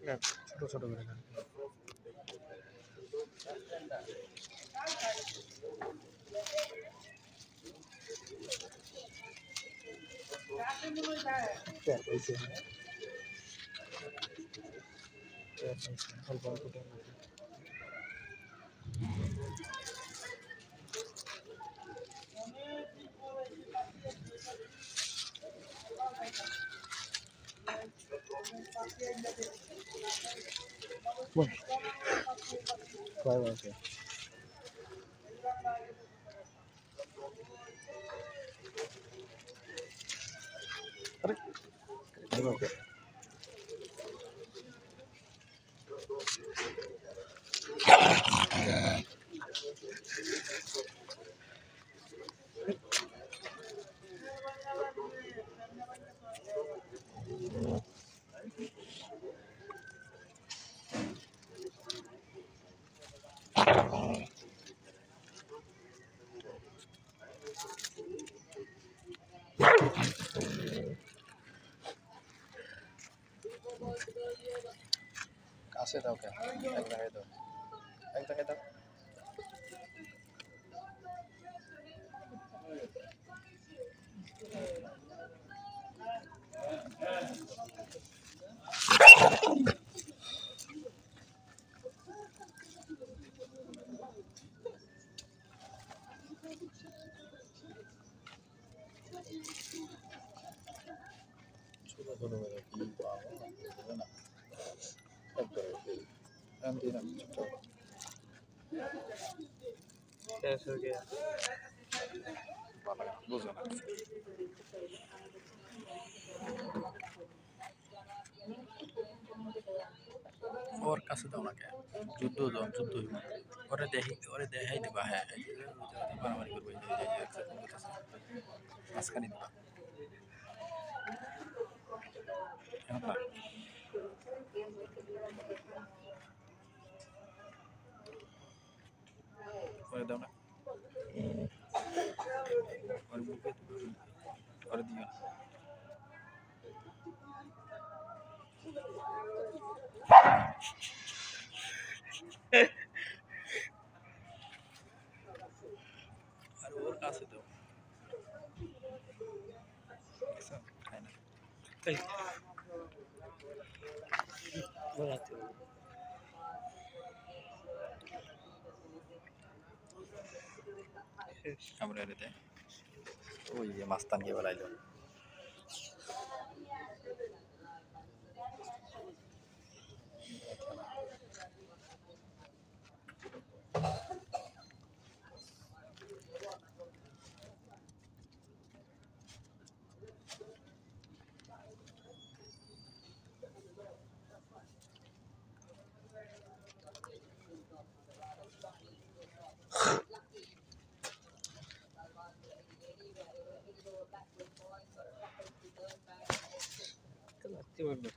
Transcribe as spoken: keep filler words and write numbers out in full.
ছোট ছোট করে কাটবে। প্যাক হয়েছে অল্প অল্প টাইম কয় আছে আরে ওকে কাছে দাও কেন এক জায়গায় দাও এক জায়গায় দাও ছোট ছোট করে কি পাবো না একবারে এম দিন ছোট कैसे हो गया बुझो ना और কাছে দাও না কে যুদ্ধ জন যুদ্ধ ওরে দেখি ওরে দেখাই দিবা হ্যাঁ মারামারি করবো এই যে মাঝখানে দিবা ওরে দাও না ওরে বুকে ওরে দিও না আর ওর কাছে দাও খাই না এই বলাতে আমরা রেতে ওই যে মাস্তান কে বলাইলো Activando.